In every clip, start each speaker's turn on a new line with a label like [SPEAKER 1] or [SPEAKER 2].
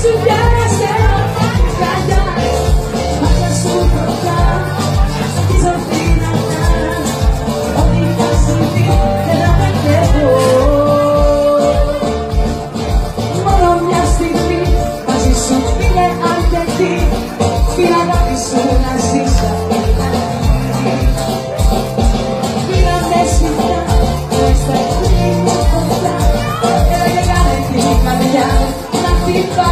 [SPEAKER 1] σου πιάσε καρδιά, πάντα σου κρατά τη ζωή να κάνεις, ό,τι θα συμβεί δεν θα πετεύω. Μόνο μια στιγμή μαζί σου είναι αρκετή, την αγάπη σου να ζήσω. Πήραμε σφιχτά, μέσα εκεί μου κοντά, έλα και κάνε την καρδιά να χτυπά.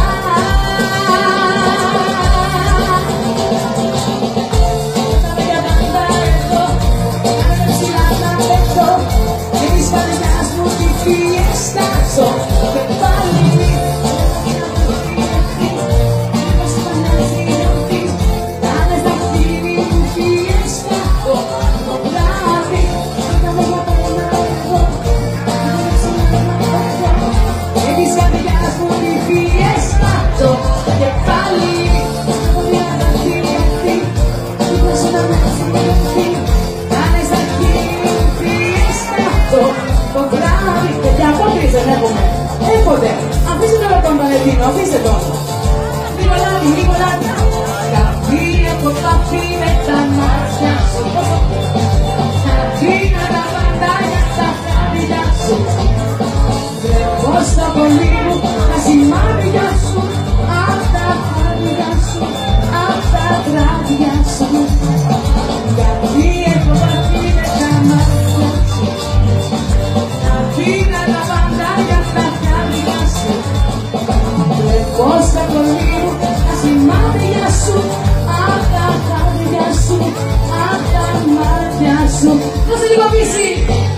[SPEAKER 1] Τα πάντα εδώ, κάνε ψηλά να πετώ, εμείς παρελιάς μου τη φιέστα ζω και πάλι. Έποτε, αφήστε τώρα τον Βαλεντίνο, αφήστε τον. Λίγο λάδι, λίγο λάδι. Καφί από καφί με τα μάτια σου. Αφήνα τα παντάκια στα χάδια σου. Βλέπω στα πολύ μου τα σημάδια σου. Απ' τα χάδια σου, απ' τα τράδια σου. Καφί από καφί με τα μάτια σου. Αφήνα τα παντάκια στα χάδια σου. Βλέπω στα πολύ μου τα σημάδια σου. Απ' τα χάδια σου, απ' τα μάτια σου. Δώσε λίγο πίση.